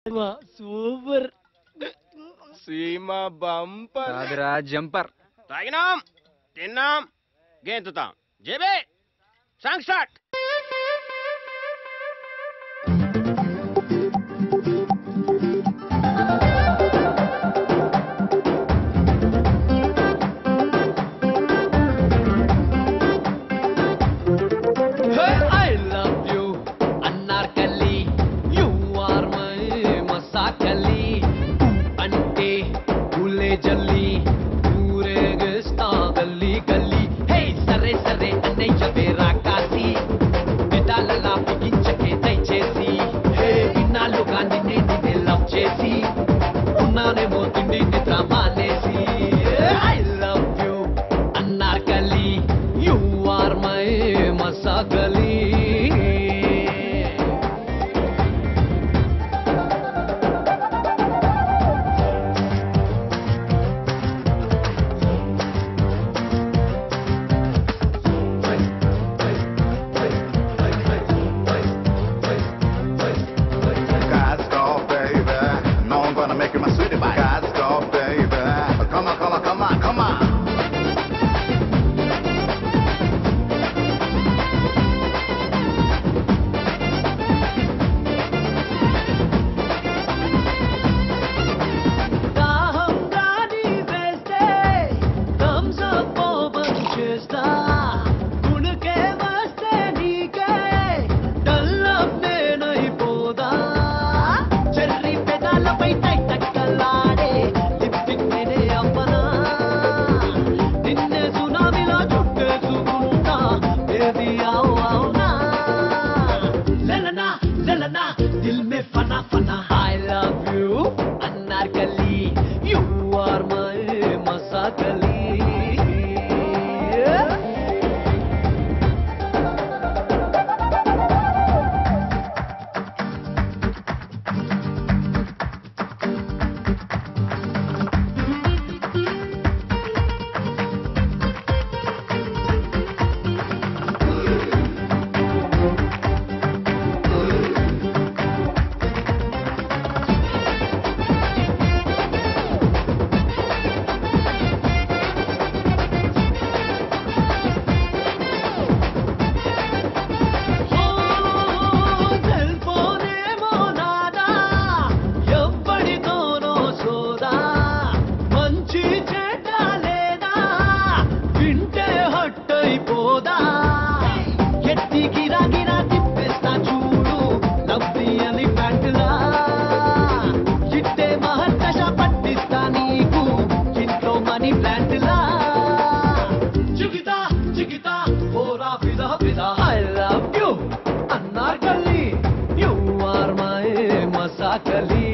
Super సీమ bumper కాదురా jumper. తాగినాం తిన్నాం గేంతుతాం జేబే సాంగ్ స్టార్ట్ జల్లి ఊరేగిస్తా గల్లీ గల్లీ హే సరే సరే అన్నయ్య వేరా కాసి విడాలలా బిగించకే దయచేసి హే ఇన్నాళ్ళుగా నిన్నే లవ్ చేసి ఉన్నానేమో తిండి నిద్ర మానేసి I love you Anarkali you are my మసాగలి दिल में फना फना I love you Anarkali You are my मसाकली I love you, Anarkali. You are my Masakali.